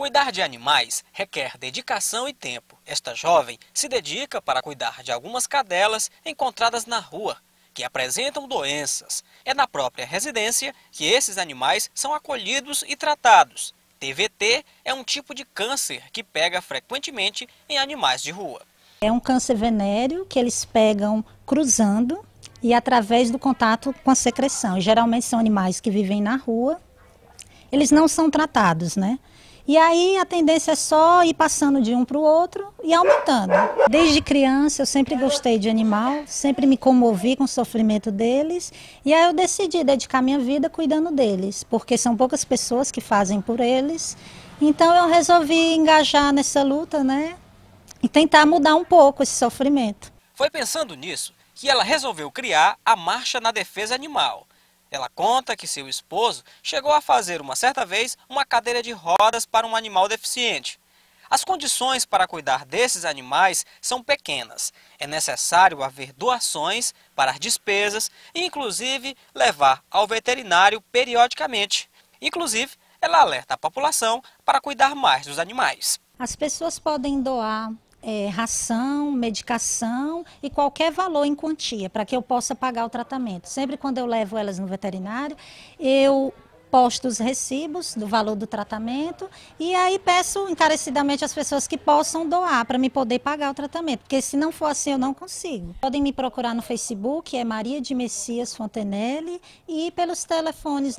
Cuidar de animais requer dedicação e tempo. Esta jovem se dedica para cuidar de algumas cadelas encontradas na rua, que apresentam doenças. É na própria residência que esses animais são acolhidos e tratados. TVT é um tipo de câncer que pega frequentemente em animais de rua. É um câncer venéreo que eles pegam cruzando e através do contato com a secreção. Geralmente são animais que vivem na rua, eles não são tratados, né? E aí a tendência é só ir passando de um para o outro e aumentando. Desde criança eu sempre gostei de animal, sempre me comovi com o sofrimento deles. E aí eu decidi dedicar minha vida cuidando deles, porque são poucas pessoas que fazem por eles. Então eu resolvi engajar nessa luta, né? E tentar mudar um pouco esse sofrimento. Foi pensando nisso que ela resolveu criar a Marcha na Defesa Animal. Ela conta que seu esposo chegou a fazer uma certa vez uma cadeira de rodas para um animal deficiente. As condições para cuidar desses animais são pequenas. É necessário haver doações para as despesas e, inclusive, levar ao veterinário periodicamente. Inclusive, ela alerta a população para cuidar mais dos animais. As pessoas podem doar ração, medicação e qualquer valor em quantia para que eu possa pagar o tratamento. Sempre quando eu levo elas no veterinário, eu posto os recibos do valor do tratamento e aí peço encarecidamente às pessoas que possam doar para me poder pagar o tratamento, porque se não for assim eu não consigo. Podem me procurar no Facebook, é Maria de Messias Fontenelle, e pelos telefones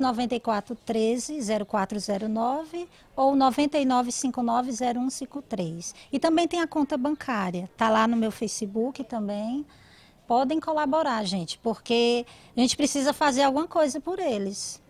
9413-0409 ou 9959-0153. E também tem a conta bancária, tá lá no meu Facebook também. Podem colaborar, gente, porque a gente precisa fazer alguma coisa por eles.